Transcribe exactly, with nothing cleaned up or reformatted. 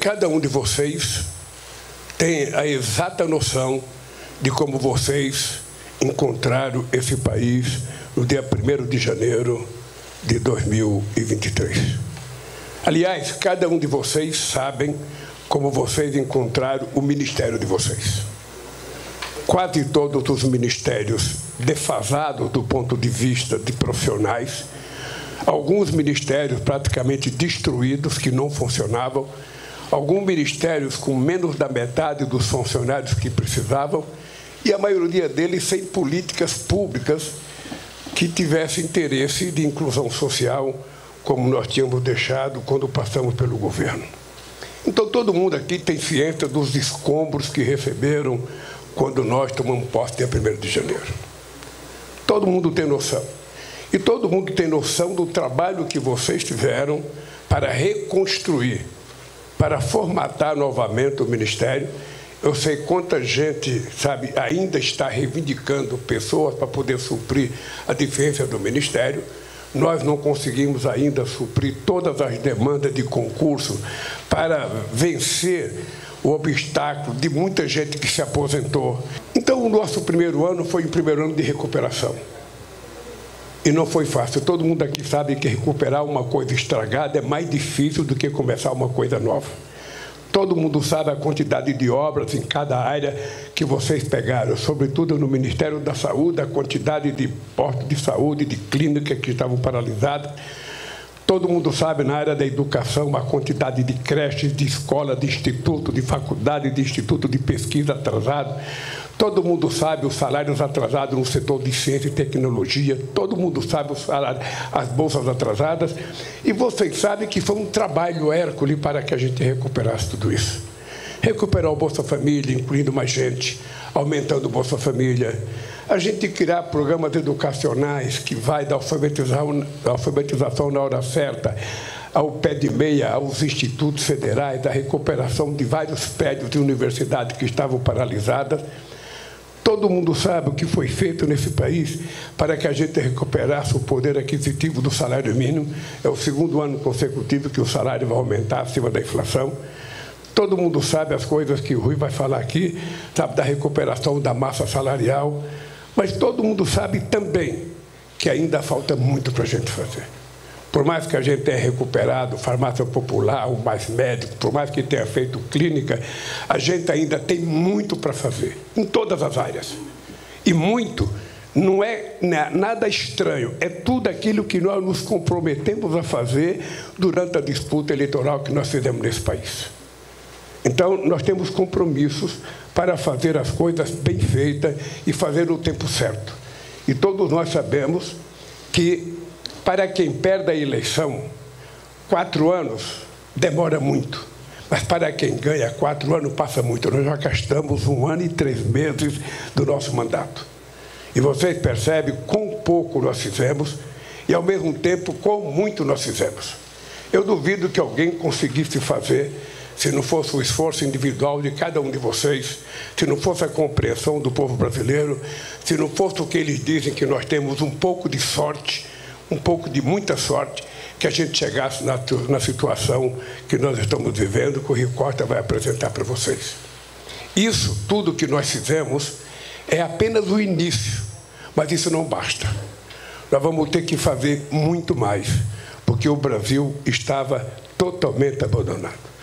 cada um de vocês tem a exata noção de como vocês encontraram esse país no dia primeiro de janeiro de dois mil e vinte e três. Aliás, cada um de vocês sabem como vocês encontraram o ministério de vocês. Quase todos os ministérios defasados do ponto de vista de profissionais, alguns ministérios praticamente destruídos, que não funcionavam, alguns ministérios com menos da metade dos funcionários que precisavam, e a maioria deles sem políticas públicas que tivessem interesse de inclusão social, como nós tínhamos deixado quando passamos pelo governo. Então, todo mundo aqui tem ciência dos escombros que receberam quando nós tomamos posse dia primeiro de janeiro. Todo mundo tem noção. E todo mundo tem noção do trabalho que vocês tiveram para reconstruir, para formatar novamente o Ministério. Eu sei quanta gente, sabe, ainda está reivindicando pessoas para poder suprir a deficiência do Ministério. Nós não conseguimos ainda suprir todas as demandas de concurso para vencer o obstáculo de muita gente que se aposentou. Então, o nosso primeiro ano foi um primeiro ano de recuperação. E não foi fácil. Todo mundo aqui sabe que recuperar uma coisa estragada é mais difícil do que começar uma coisa nova. Todo mundo sabe a quantidade de obras em cada área que vocês pegaram, sobretudo no Ministério da Saúde, a quantidade de postos de saúde, de clínicas que estavam paralisadas. Todo mundo sabe, na área da educação, a quantidade de creches, de escolas, de instituto, de faculdade, de instituto de pesquisa atrasado. Todo mundo sabe os salários atrasados no setor de ciência e tecnologia. Todo mundo sabe os salários, as bolsas atrasadas. E vocês sabem que foi um trabalho hércules para que a gente recuperasse tudo isso. Recuperar o Bolsa Família, incluindo mais gente, aumentando o Bolsa Família. A gente criar programas educacionais que vai da alfabetização, da alfabetização na hora certa, ao pé de meia, aos institutos federais, da recuperação de vários prédios de universidade que estavam paralisadas. Todo mundo sabe o que foi feito nesse país para que a gente recuperasse o poder aquisitivo do salário mínimo. É o segundo ano consecutivo que o salário vai aumentar acima da inflação. Todo mundo sabe as coisas que o Rui vai falar aqui, sabe, da recuperação da massa salarial. Mas todo mundo sabe também que ainda falta muito para a gente fazer. Por mais que a gente tenha recuperado farmácia popular, o Mais Médico, por mais que tenha feito clínica, a gente ainda tem muito para fazer, em todas as áreas. E muito não é nada estranho, é tudo aquilo que nós nos comprometemos a fazer durante a disputa eleitoral que nós fizemos nesse país. Então, nós temos compromissos para fazer as coisas bem feitas e fazer no tempo certo. E todos nós sabemos que, para quem perde a eleição, quatro anos demora muito. Mas para quem ganha quatro anos, passa muito. Nós já gastamos um ano e três meses do nosso mandato. E vocês percebem quão pouco nós fizemos e, ao mesmo tempo, quão muito nós fizemos. Eu duvido que alguém conseguisse fazer, se não fosse o esforço individual de cada um de vocês, se não fosse a compreensão do povo brasileiro, se não fosse o que eles dizem que nós temos um pouco de sorte, um pouco de muita sorte, que a gente chegasse na, na situação que nós estamos vivendo, que o Rui Costa vai apresentar para vocês. Isso, tudo que nós fizemos, é apenas o início, mas isso não basta. Nós vamos ter que fazer muito mais, porque o Brasil estava totalmente abandonado.